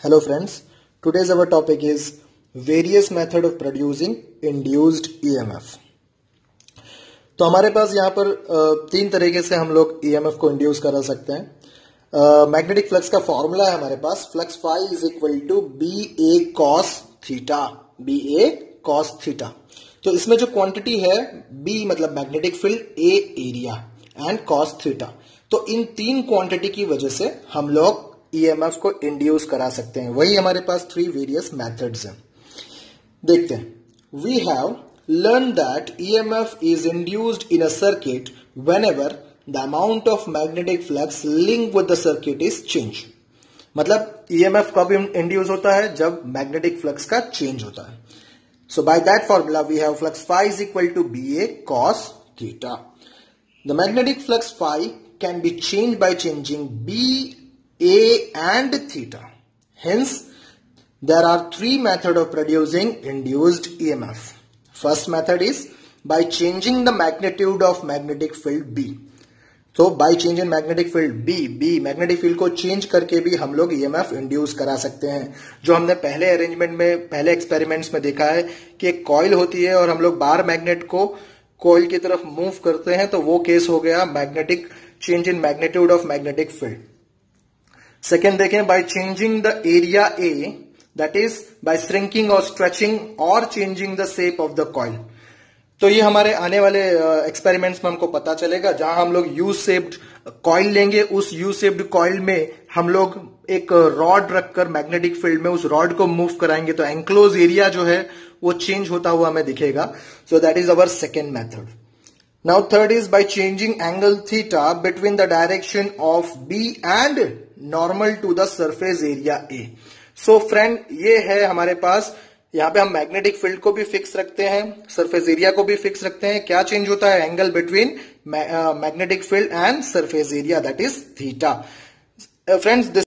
Hello friends, today's our topic is various method of producing induced EMF। तो हमारे पास यहाँ पर तीन तरीके से हम लोग EMF को इंड्यूस करा सकते हैं। मैग्नेटिक फ्लक्स का फॉर्मूला है हमारे पास, flux phi is equal to B A cos theta, B A cos theta. तो इसमें जो क्वांटिटी है B मतलब magnetic field, A area and cos theta, तो इन तीन क्वांटिटी की वजह से हम लोग EMF को इंड्यूस करा सकते हैं। वही हमारे पास थ्री वेरियस मेथड्स हैं। देखते हैं। We have learn that EMF is induced in a circuit whenever the amount of magnetic flux link with the circuit is change. मतलब EMF कब इंड्यूस होता है? जब मैग्नेटिक फ्लक्स का चेंज होता है। So by that formula we have flux phi is equal to BA cos theta. The magnetic flux phi can be change by changing B, A and theta. Hence, there are three methods of producing induced EMF. First method is by changing the magnitude of magnetic field B. So, by changing magnetic field B magnetic field को change करके भी हम लोग EMF induce करा सकते हैं। जो हमने पहले अरेंजमेंट में, पहले एक्सपेरिमेंट्स में देखा है कि एक कॉइल होती है और हम लोग बार मैग्नेट को कॉइल की तरफ मूव करते हैं, तो वो केस हो गया magnetic change in magnitude of magnetic field. Second देखें, by changing the area A, that is by shrinking और स्ट्रेचिंग और changing the shape of the coil. तो ये हमारे आने वाले एक्सपेरिमेंट्स में हमको पता चलेगा। जहां हम लोग यू शेप्ड कॉइल लेंगे, उस यू शेप्ड कॉइल में हम लोग एक रॉड रखकर मैग्नेटिक फील्ड में उस रॉड को मूव कराएंगे, तो एंक्लोज एरिया जो है वो चेंज होता हुआ हमें दिखेगा। So that is our second method. Now third is by changing angle theta between the direction of B and normal to the surface area A. So friend, ये है हमारे पास। यहाँ पे हम मैग्नेटिक फील्ड को भी फिक्स रखते हैं, सरफेस एरिया को भी फिक्स रखते हैं। क्या चेंज होता है? Angle between magnetic field and surface area, that is theta. Friends,